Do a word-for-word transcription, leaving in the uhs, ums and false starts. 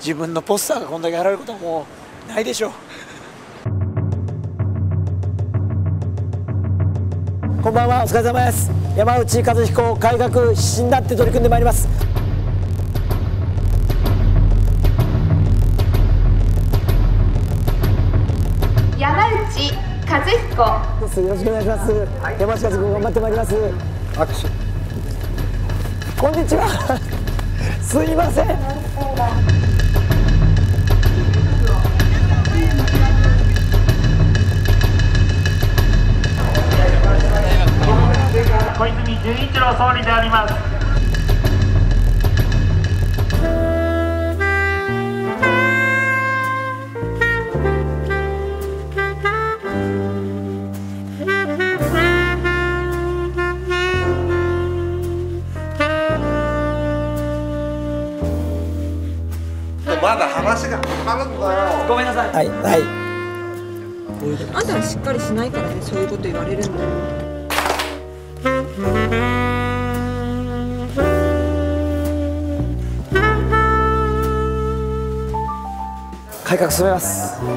自分のポスターがこんだけ貼られることはもうないでしょう。こんばんは、お疲れ様です。山内和彦、改革指針になって取り組んでまいります。 山内和彦、 よろしくお願いします。山内和彦、頑張ってまいります。握手。こんにちは。すいません。 小泉純一郎総理であります。 まだ話があるんだよ。 ごめんなさい。はいはい。 あんたはしっかりしないからね、そういうこと言われるんだよ。 改革進めます。